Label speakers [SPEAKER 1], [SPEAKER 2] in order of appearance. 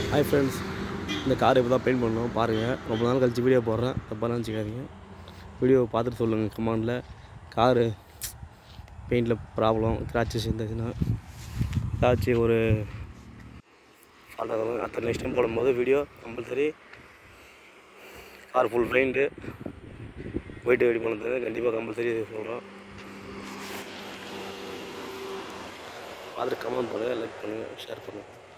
[SPEAKER 1] Hi friends, இந்த car இப்போ தான் பெயிண்ட் பண்ணோம் பாருங்கள். ரொம்ப நாள் கழிச்சு வீடியோ போடுறேன், தப்பாக நினச்சிக்காதீங்க. வீடியோவை பார்த்துட்டு சொல்லுங்கள் கமெண்டில். காரு பெயிண்டில் ப்ராப்ளம் கிராச்சஸ் இருந்துச்சுன்னா ஏதாச்சும் ஒரு ஃபால்ட் ஆகும். அடுத்த நெக்ஸ்ட் டைம் போடும்போது video compulsory car full paint white ready பண்ணுறது கண்டிப்பாக கம்பல்சரி சொல்கிறோம். பார்த்துட்டு கமெண்ட் பண்ணுங்கள், லைக் பண்ணுங்கள், ஷேர் பண்ணுங்கள்.